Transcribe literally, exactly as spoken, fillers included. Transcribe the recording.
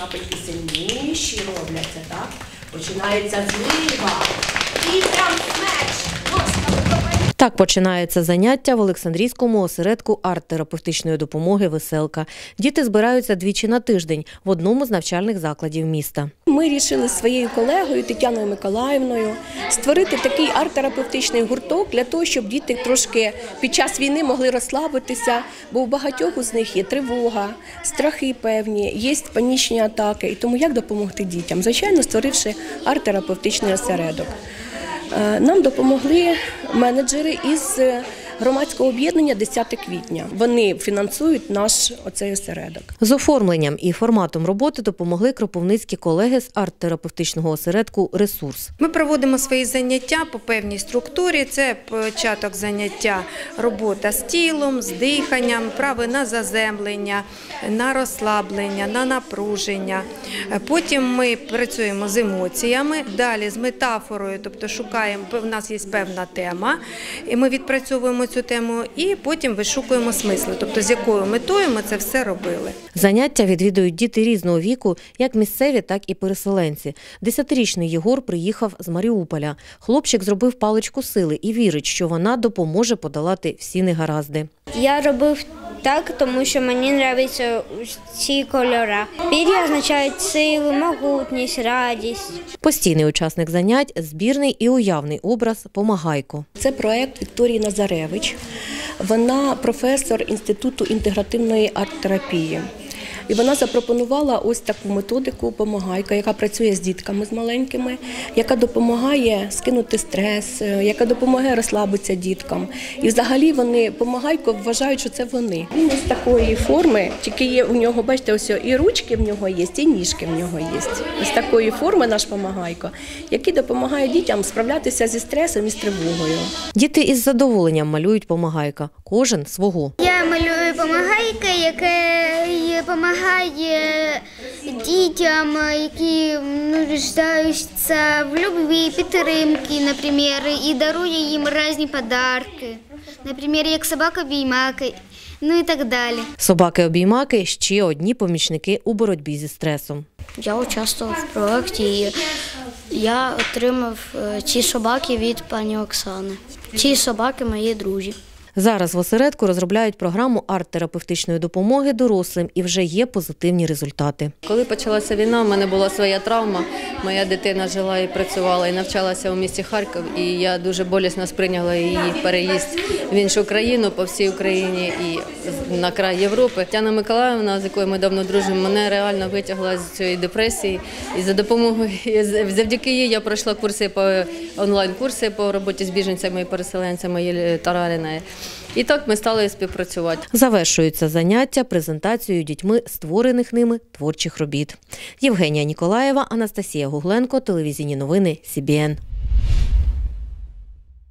крапельки сильніші робляться, так? Починається злива. І прям смеч. Так починається заняття в Олександрійському осередку арт-терапевтичної допомоги «Веселка». Діти збираються двічі на тиждень в одному з навчальних закладів міста. Ми вирішили зі своєю колегою Тетяною Миколаївною створити такий арт-терапевтичний гурток для того, щоб діти трошки під час війни могли розслабитися, бо у багатьох з них є тривога, страхи певні, є панічні атаки. І тому як допомогти дітям? Звичайно, створивши арт-терапевтичний осередок. Нам допомогли менеджери із громадського об'єднання «десяте квітня». Вони фінансують наш оцей осередок. З оформленням і форматом роботи допомогли кропивницькі колеги з арт-терапевтичного осередку «Ресурс». Ми проводимо свої заняття по певній структурі. Це початок заняття робота з тілом, з диханням, вправи на заземлення, на розслаблення, на напруження. Потім ми працюємо з емоціями, далі з метафорою, тобто шукаємо, у нас є певна тема, і ми відпрацьовуємо цю тему і потім вишукуємо смисли, тобто з якою метою ми це все робили. Заняття відвідують діти різного віку, як місцеві, так і переселенці. Десятирічний Єгор приїхав з Маріуполя. Хлопчик зробив паличку сили і вірить, що вона допоможе подолати всі негаразди. Я робив так, тому що мені подобаються ці кольори. Пір'я означають силу, могутність, радість. Постійний учасник занять – збірний і уявний образ «Помагайко». Це проєкт Вікторії Назаревич. Вона професор Інституту інтегративної арт-терапії. І вона запропонувала ось таку методику «Помагайка», яка працює з дітками з маленькими, яка допомагає скинути стрес, яка допомагає розслабитися діткам. І взагалі вони «Помагайко» вважають, що це вони. Він ось такої форми, тільки є у нього, бачите, ось і ручки в нього є, і ніжки в нього є. Ось такої форми наш «Помагайко», який допомагає дітям справлятися зі стресом і з тривогою. Діти із задоволенням малюють «Помагайка», кожен свого. Я малюю «Помагайка», яке допомагає дітям, які нуждаються в любві, підтримки, наприклад, і дарує їм різні подарки, наприклад, як собака-обіймака, ну і так далі. Собаки-обіймаки – ще одні помічники у боротьбі зі стресом. Я участвував в проєкті і я отримав ці собаки від пані Оксани. Ці собаки – мої друзі. Зараз в осередку розробляють програму арт-терапевтичної допомоги дорослим і вже є позитивні результати. Коли почалася війна, в мене була своя травма. Моя дитина жила і працювала, і навчалася у місті Харків. І я дуже болісно сприйняла її переїзд в іншу країну, по всій Україні і на край Європи. Тетяна Миколаївна, з якою ми давно дружимо, мене реально витягла з цієї депресії. І за допомогою, завдяки їй я пройшла курси, по онлайн-курси по роботі з біженцями і переселенцями Єлі Тараріної. І так ми стали співпрацювати. Завершуються заняття презентацією дітьми створених ними творчих робіт. Євгенія Ніколаєва, Анастасія Гугленко, телевізійні новини Сі Бі Ен.